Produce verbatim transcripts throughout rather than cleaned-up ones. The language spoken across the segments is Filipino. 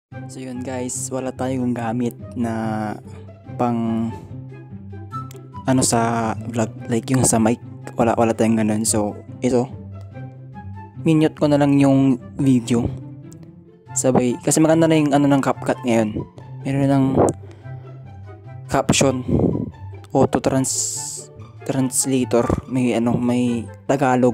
So yun guys, wala tayong gamit na pang ano sa vlog, like yung sa mic, wala wala tayong ganun. So ito, minute ko na lang yung video. Sabay, kasi maganda na yung ano ng CapCut ngayon. Meron ng caption, auto trans translator, may ano, may Tagalog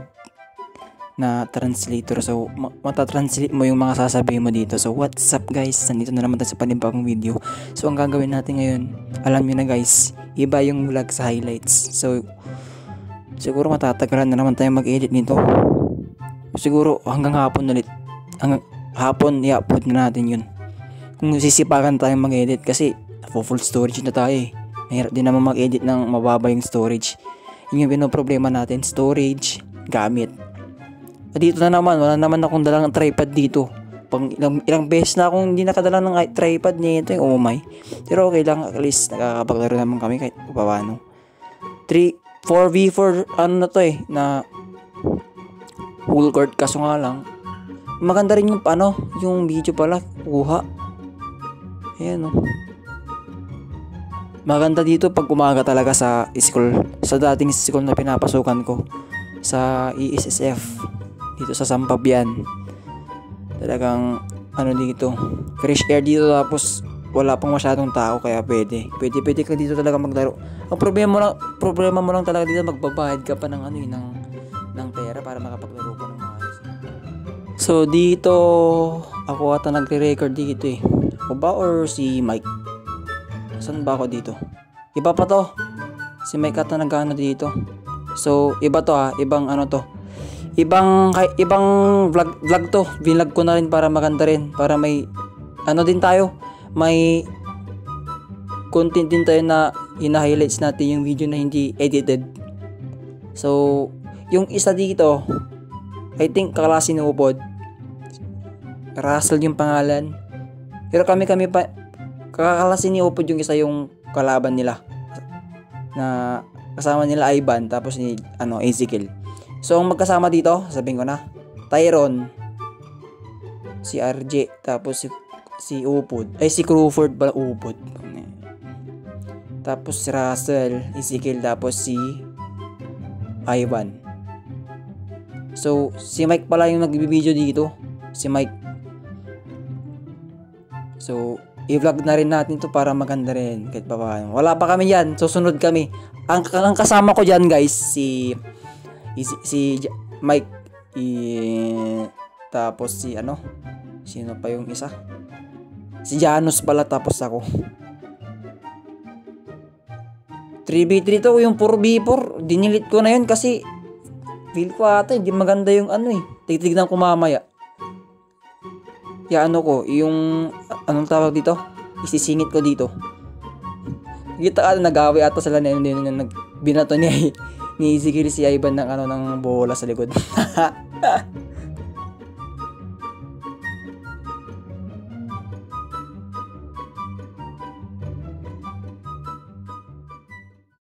na translator. So matatranslate mo yung mga sasabihin mo dito. So what's up guys, nandito na naman tayo sa panibagong video. So ang gagawin natin ngayon, alam nyo na guys, iba yung vlog sa highlights. So siguro matatagalan na naman tayo mag-edit nito. Siguro hanggang hapon ulit, hanggang hapon i-upload na natin yun, kung sisipakan tayong mag-edit, kasi full storage na tayo eh. Mahirap din naman mag-edit ng mababa yung storage. Yun yung pinoproblema natin, storage, gamit. Dito na naman, wala naman akong dalang tripod dito. Pang ilang, ilang beses na akong hindi nakadala ng tripod nito, oh my. Pero okay lang, at least nakakapaglaro naman kami kahit paano. three, four v four ano na to eh, na full court, kaso nga lang maganda rin yung ano, yung video pala, kuha. Ayan oh. Maganda dito pag umaga talaga sa school, sa dating school na pinapasukan ko, sa E S S F. Dito sa Sampabian, talagang ano dito, fresh air dito, tapos wala pang masyadong tao, kaya pwede pwede pwede ka dito talaga maglaro. Ang problema mo lang problema mo lang talaga dito, magbabayad ka pa ng ano yun, ng, ng pera para makapaglaro ka ng maayos. So dito ako ata nagre-record dito eh. Ako ba or si Mike? Saan ba ako dito? Iba pa to, si Mike ata nag-ano dito. So iba to ha, ibang ano to, ibang ibang vlog vlog to. Vlog ko na rin para maganda rin, para may ano din tayo, may content din tayo na ina-highlights natin yung video na hindi edited. So yung isa dito, I think kaklase ni Upod, Russell yung pangalan, pero kami kami pa kaklase ni Upod yung isa, yung kalaban nila na kasama nila Ivan, tapos ni ano Ezekiel. So ang magkasama dito, sabihin ko na, Tyron, si R J, tapos si, si Upod, ay si Crawford pala, Upod. Tapos si Russell, Ezekiel, tapos si Ivan. So si Mike pala yung nag-video dito, si Mike. So i-vlog na rin natin to para maganda rin kahit pa paano. Wala pa kami yan, susunod kami. Ang, ang kasama ko dyan guys, si Si, si Mike, i, tapos si ano, sino pa yung isa? Si Janus pala, tapos ako. three v three to, yung four v four, dinilit ko na yun kasi feel ko ata hindi maganda yung ano eh. Titignan ko mamaya. Ya ano ko, yung anong tawag dito? Isisingit ko dito. Kita ka, nag-away ata sila na yun, nag binato niya eh. Ni Ezekiel si Ivan ng ano, ng bola sa likod.